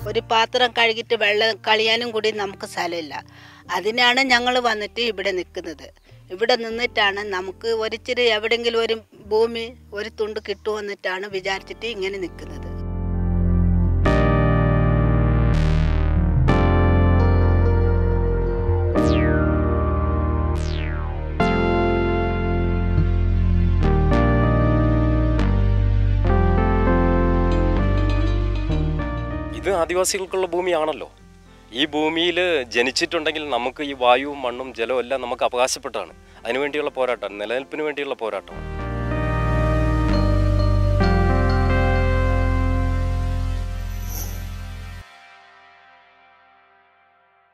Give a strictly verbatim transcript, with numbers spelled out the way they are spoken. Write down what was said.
ഒരു പാത്രം കഴുകിയിട്ട് വെള്ളം കളിയാനും കൂടി നമുക്ക് സ്ഥലമില്ല. അതിനാണ് ഞങ്ങൾ വന്നിട്ട് ഇവിടെ നിൽക്കുന്നത്. ഇവിടെ നിന്നിട്ടാണ് നമുക്ക് ഒരിച്ചിരി എവിടെയെങ്കിലും ഒരു ഭൂമി ഒരു തുണ്ട് കിട്ടുമെന്നിട്ടാണ് വിചാരിച്ചിട്ട് ഇങ്ങനെ നിൽക്കുന്നത്. ഇത് ആദിവാസികൾക്കുള്ള ഭൂമിയാണല്ലോ. ഈ ഭൂമിയിൽ ജനിച്ചിട്ടുണ്ടെങ്കിൽ നമുക്ക് ഈ വായുവും മണ്ണും ജലവും എല്ലാം നമുക്ക് അവകാശപ്പെട്ടാണ്. അതിനുവേണ്ടിയുള്ള പോരാട്ടമാണ്, നിലനിൽപ്പിന് വേണ്ടിയുള്ള പോരാട്ടമാണ്.